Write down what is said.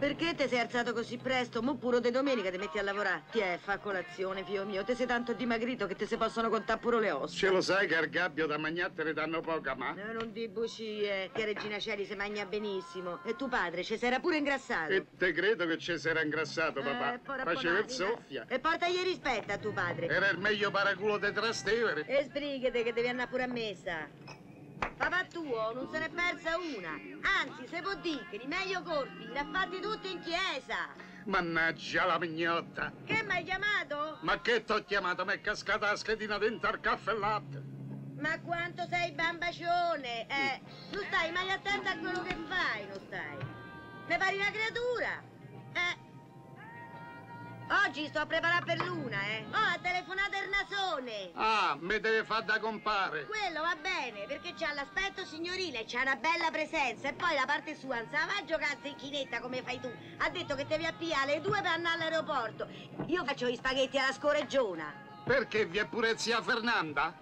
Perché te sei alzato così presto? Mo pure di domenica ti metti a lavorare. Tiè, fa colazione, figlio mio. Te sei tanto dimagrito che te si possono contare pure le ossa. Ce lo sai che al gabbio da mangiare te ne danno poca, ma? Non di bucie, che Regina Celi si mangia benissimo. E tuo padre ci si era pure ingrassato. E te credo che ci si era ingrassato, papà. Faceva il soffia. E portagli rispetto a tuo padre. Era il meglio paraculo di Trastevere. E sbrighete che devi andare pure a messa. Papà tuo non se n'è persa una. Anzi, se può dire che di meglio corpi li ha fatti tutti in chiesa. Mannaggia la mignotta. Che mi hai chiamato? Ma che t'ho chiamato? Mi è cascata la schedina dentro al caffè e latte. Ma quanto sei bambacione, non stai mai attento a quello che fai, non stai. Ne pari una creatura, Oggi sto a preparare per l'una, Oh, ha telefonato il nasone. Ah, mi deve far da compare. Quello va bene, perché c'ha l'aspetto signorile e c'ha una bella presenza. E poi la parte sua non se la va a giocare in chinetta come fai tu. Ha detto che devi appiare le 2 per andare all'aeroporto. Io faccio gli spaghetti alla scoreggiona. Perché vi è pure zia Fernanda?